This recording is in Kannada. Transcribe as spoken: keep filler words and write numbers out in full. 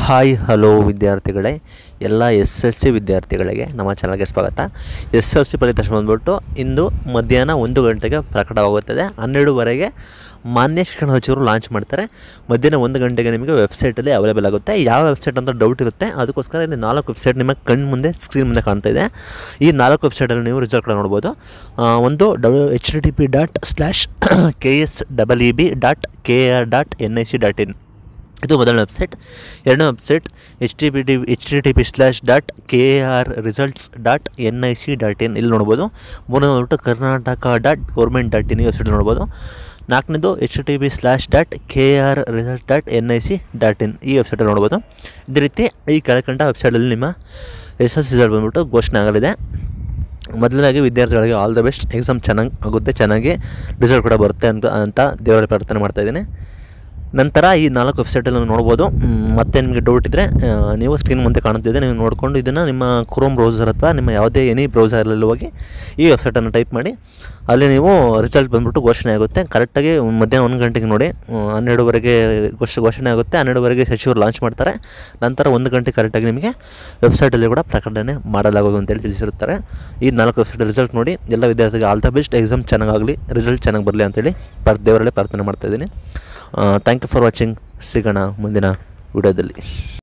ಹಾಯ್ ಹಲೋ ವಿದ್ಯಾರ್ಥಿಗಳೇ, ಎಲ್ಲ ಎಸ್ ಎಲ್ ಸಿ ವಿದ್ಯಾರ್ಥಿಗಳಿಗೆ ನಮ್ಮ ಚಾನಲ್ಗೆ ಸ್ವಾಗತ. ಎಸ್ ಎಲ್ ಸಿ ಫಲಿತಾಂಶ ಬಂದ್ಬಿಟ್ಟು ಇಂದು ಮಧ್ಯಾಹ್ನ ಒಂದು ಗಂಟೆಗೆ ಪ್ರಕಟವಾಗುತ್ತದೆ. ಹನ್ನೆರಡುವರೆಗೆ ಮಾನ್ಯ ಶಿಕ್ಷಣ ಸಚಿವರು ಲಾಂಚ್ ಮಾಡ್ತಾರೆ. ಮಧ್ಯಾಹ್ನ ಒಂದು ಗಂಟೆಗೆ ನಿಮಗೆ ವೆಬ್ಸೈಟಲ್ಲಿ ಅವೈಲೇಬಲ್ ಆಗುತ್ತೆ. ಯಾವ ವೆಬ್ಸೈಟ್ ಅಂತ ಡೌಟ್ ಇರುತ್ತೆ, ಅದಕ್ಕೋಸ್ಕರ ಇಲ್ಲಿ ನಾಲ್ಕು ವೆಬ್ಸೈಟ್ ನಿಮ್ಮ ಕಣ್ಣು ಮುಂದೆ ಸ್ಕ್ರೀನ್ ಮುಂದೆ ಕಾಣ್ತಾ ಇದೆ. ಈ ನಾಲ್ಕು ವೆಬ್ಸೈಟಲ್ಲಿ ನೀವು ರಿಸಲ್ಟ್ ಕೂಡ ನೋಡ್ಬೋದು. ಒಂದು W H T T P dot slash K S double E B dot K R dot N I C dot in ಇದು ಮೊದಲನೇ ವೆಬ್ಸೈಟ್. ಎರಡನೇ website H T P T H T T P slash dot K R results dot N I C dot in ಇಲ್ಲಿ ನೋಡ್ಬೋದು. ಮೂರನೇ ಬಂದ್ಬಿಟ್ಟು Karnataka dot government dot in ಈ ವೆಬ್ಸೈಟ್ ನೋಡ್ಬೋದು. ನಾಲ್ಕನೇದು H T P slash dot K R result dot N I C dot in ಈ ವೆಬ್ಸೈಟಲ್ಲಿ ನೋಡ್ಬೋದು. ಇದೇ ರೀತಿ ಈ ಕೆಳಕಂಡ ವೆಬ್ಸೈಟಲ್ಲಿ ನಿಮ್ಮ ಎಸ್ ಎಸ್ ರಿಸಲ್ಟ್ ಬಂದ್ಬಿಟ್ಟು ಘೋಷಣೆ ಆಗಲಿದೆ. ಮೊದಲನಾಗಿ ವಿದ್ಯಾರ್ಥಿಗಳಿಗೆ ಆಲ್ ದ ಬೆಸ್ಟ್. ಎಕ್ಸಾಮ್ ಚೆನ್ನಾಗಿ ಆಗುತ್ತೆ, ಚೆನ್ನಾಗಿ ರಿಸಲ್ಟ್ ಕೂಡ ಬರುತ್ತೆ ಅಂತ ಅಂತ ದೇವರಲ್ಲಿ ಪ್ರಾರ್ಥನೆ ಮಾಡ್ತಾಯಿದ್ದೀನಿ. ನಂತರ ಈ ನಾಲ್ಕು ವೆಬ್ಸೈಟಲ್ಲಿ ನೋಡ್ಬೋದು. ಮತ್ತೆ ನಿಮಗೆ ಡೌಟ್ ಇದ್ದರೆ ನೀವು ಸ್ಕ್ರೀನ್ ಮುಂದೆ ಕಾಣುತ್ತಿದೆ, ನೀವು ನೋಡಿಕೊಂಡು ಇದನ್ನು ನಿಮ್ಮ ಕ್ರೋಮ್ ಬ್ರೌಸರ್ ಅಥವಾ ನಿಮ್ಮ ಯಾವುದೇ ಎನಿ ಬ್ರೌಸರಲ್ಲಿ ಹೋಗಿ ಈ ವೆಬ್ಸೈಟನ್ನು ಟೈಪ್ ಮಾಡಿ ಅಲ್ಲಿ ನೀವು ರಿಸಲ್ಟ್ ಬಂದ್ಬಿಟ್ಟು ಘೋಷಣೆ ಆಗುತ್ತೆ. ಕರೆಕ್ಟಾಗಿ ಮಧ್ಯಾಹ್ನ ಒಂದು ಗಂಟೆಗೆ ನೋಡಿ, ಹನ್ನೆರಡುವರೆಗೆ ಘೋಷ ಘೋಷಣೆ ಆಗುತ್ತೆ. ಹನ್ನೆರಡುವರೆಗೆ ಸಚಿವರು ಲಾಂಚ್ ಮಾಡ್ತಾರೆ. ನಂತರ ಒಂದು ಗಂಟೆ ಕರೆಕ್ಟಾಗಿ ನಿಮಗೆ ವೆಬ್ಸೈಟಲ್ಲಿ ಕೂಡ ಪ್ರಕಟಣೆ ಮಾಡಲಾಗೋದು ಅಂತೇಳಿ ತಿಳಿಸಿರುತ್ತಾರೆ. ಈ ನಾಲ್ಕು ವೆಬ್ಸೈಟ್ ರಿಸಲ್ಟ್ ನೋಡಿ ಎಲ್ಲ ವಿದ್ಯಾರ್ಥಿಗಳಿಗೆ ಆಲ್ ದ ಬೆಸ್ಟ್. ಎಕ್ಸಾಮ್ ಚೆನ್ನಾಗಾಗಲಿ, ರಿಸಲ್ಟ್ ಚೆನ್ನಾಗಿ ಬರಲಿ ಅಂತೇಳಿ ಪ್ರ ದೇವರಲ್ಲೇ ಪ್ರಾರ್ಥನೆ ಮಾಡ್ತಾಯಿದ್ದೀನಿ. Thank you for watching. ಸಿಗೋಣ ಮುಂದಿನ ವಿಡಿಯೋದಲ್ಲಿ.